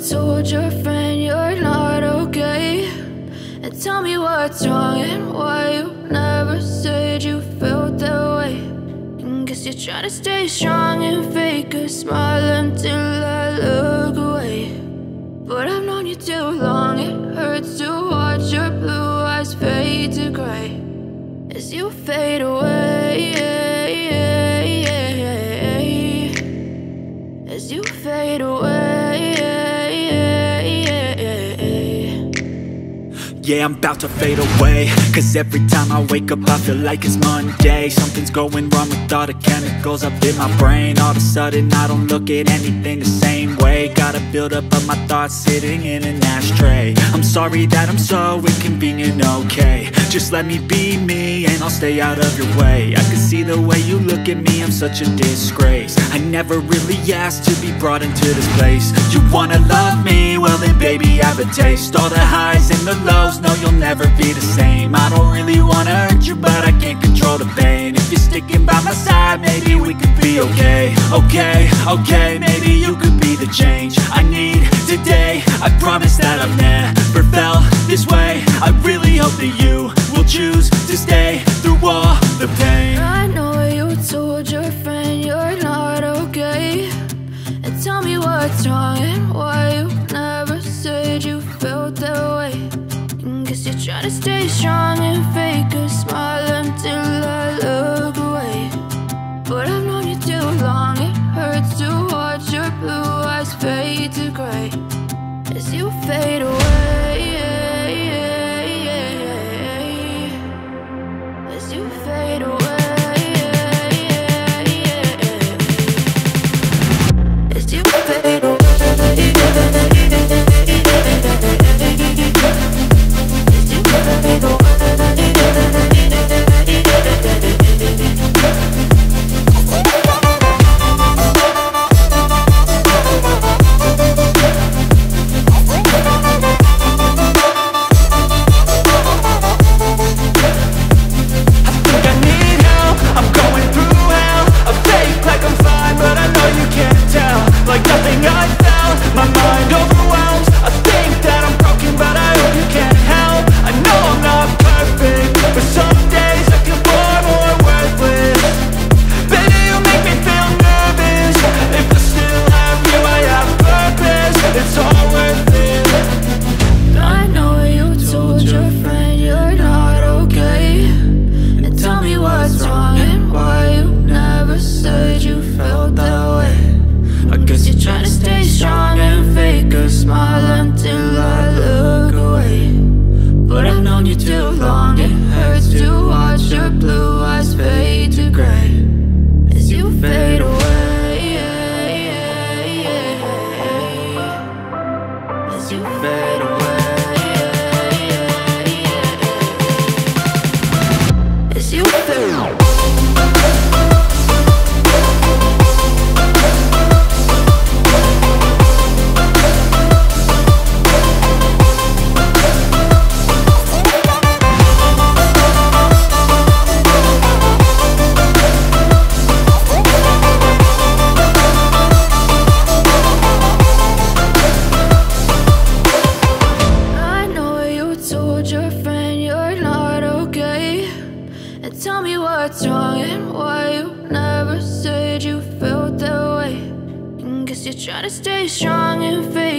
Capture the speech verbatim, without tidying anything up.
told your friend you're not okay? And tell me what's wrong and why you never said you felt that way. And guess you're trying to stay strong and fake a smile until I look away. But I've known you too long, it hurts to watch your blue eyes fade to gray as you fade away, as you fade away. Yeah, I'm about to fade away, cause every time I wake up I feel like it's Monday. Something's going wrong with all the chemicals up in my brain. All of a sudden I don't look at anything the same way. Got a buildup of my thoughts sitting in an ashtray. I'm sorry that I'm so inconvenient, okay? Just let me be me and I'll stay out of your way. I can see the way you look at me, I'm such a disgrace. I never really asked to be brought into this place. You wanna love me? Well then baby I have a taste. All the highs and the lows, no, you'll never be the same. I don't really wanna hurt you, but I can't control the pain. If you're sticking by my side, maybe we could be okay. Okay, okay, maybe you could be the change I need today. I promise that I've never felt this way. I really hope that you will choose to stay through all the pain. I know you told your friend you're not okay. And tell me what's wrong and why you never said you felt that way. Guess you're trying to stay strong and fake a smile until I look away. But I've known you too long, it hurts to watch your blue eyes fade to gray as you fade away, as you fade away, as you fade away. You're trying to stay strong and fake